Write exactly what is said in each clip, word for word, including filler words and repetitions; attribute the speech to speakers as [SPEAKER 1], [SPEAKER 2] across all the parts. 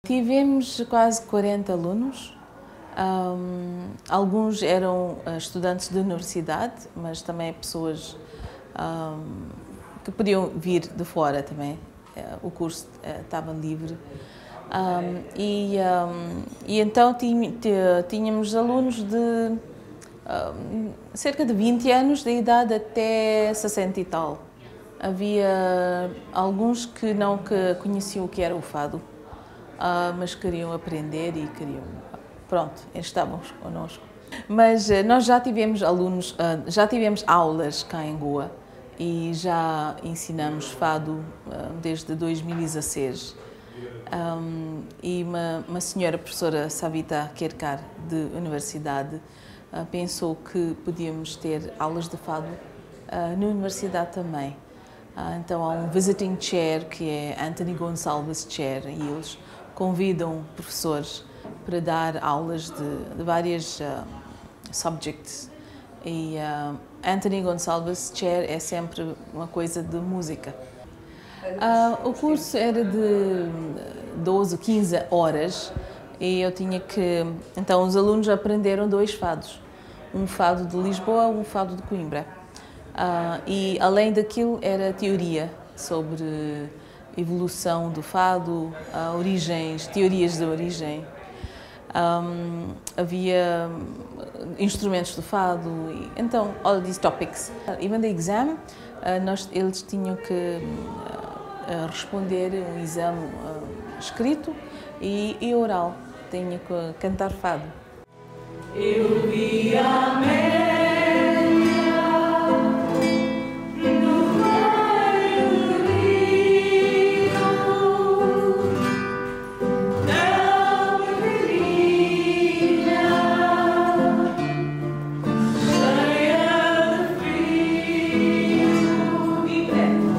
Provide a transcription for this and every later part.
[SPEAKER 1] Tivemos quase quarenta alunos. Um, alguns eram uh, estudantes de universidade, mas também pessoas um, que podiam vir de fora também. Uh, o curso uh, estava livre. Um, e, um, e então tínhamos alunos de um, cerca de vinte anos de idade até sessenta e tal. Havia alguns que não que conheciam o que era o fado, uh, mas queriam aprender e queriam... Pronto, estavam connosco. Mas uh, nós já tivemos alunos, uh, já tivemos aulas cá em Goa e já ensinamos fado uh, desde dois mil e dezasseis. Um, e uma, uma senhora professora, Savita Kerkar, de universidade, uh, pensou que podíamos ter aulas de fado uh, na universidade também. Uh, então há um visiting chair, que é Anthony Gonçalves Chair, e eles convidam professores para dar aulas de, de várias uh, subjects. E uh, Anthony Gonçalves Chair é sempre uma coisa de música. Uh, o curso era de doze, quinze horas e eu tinha que... Então, os alunos aprenderam dois fados. Um fado de Lisboa e um fado de Coimbra. Uh, e, além daquilo, era teoria sobre evolução do fado, uh, origens, teorias da origem. Um, havia instrumentos do fado. E, então, all these topics. Even the exam, uh, nós, eles tinham que... Uh, a responder um exame uh, escrito e, e oral. Tinha que cantar fado. Eu vi a Amélia no raio do rio, tão pequenina, cheia de frio e preto.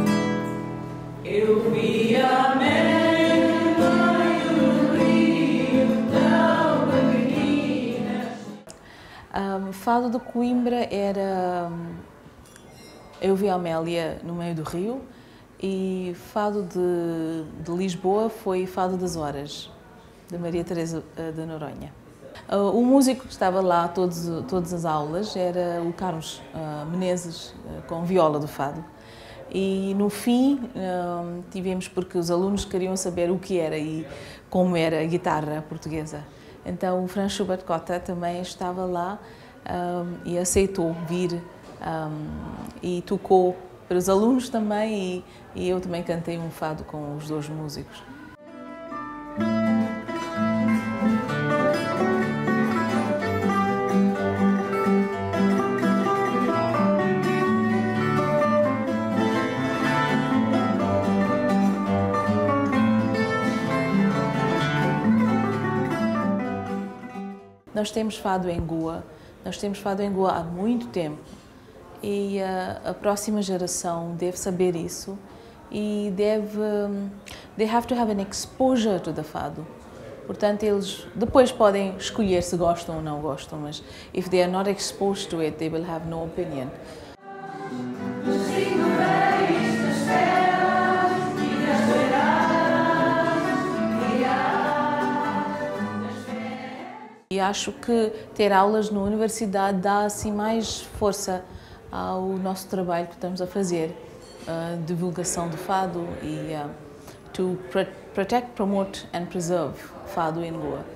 [SPEAKER 1] Eu vi a Amélia no rio, tão pequenina. Um, fado de Coimbra era... Eu vi a Amélia no meio do rio, e fado de, de Lisboa foi Fado das Horas, de Maria Teresa de Noronha. Uh, o músico que estava lá todos, todas as aulas era o Carlos uh, Menezes, uh, com viola do fado. E no fim um, tivemos, porque os alunos queriam saber o que era e como era a guitarra portuguesa. Então o Franz Schubert Cotta também estava lá um, e aceitou vir um, e tocou para os alunos também, e, e eu também cantei um fado com os dois músicos. Nós temos fado em Goa, nós temos fado em Goa há muito tempo, e a, a próxima geração deve saber isso e deve, they have to have an exposure to the fado. Portanto, eles depois podem escolher se gostam ou não gostam, mas if they are not exposed to it, they will have no opinion. E acho que ter aulas na universidade dá assim mais força ao nosso trabalho que estamos a fazer, uh, divulgação do fado e uh, to protect, promote and preserve fado em Goa.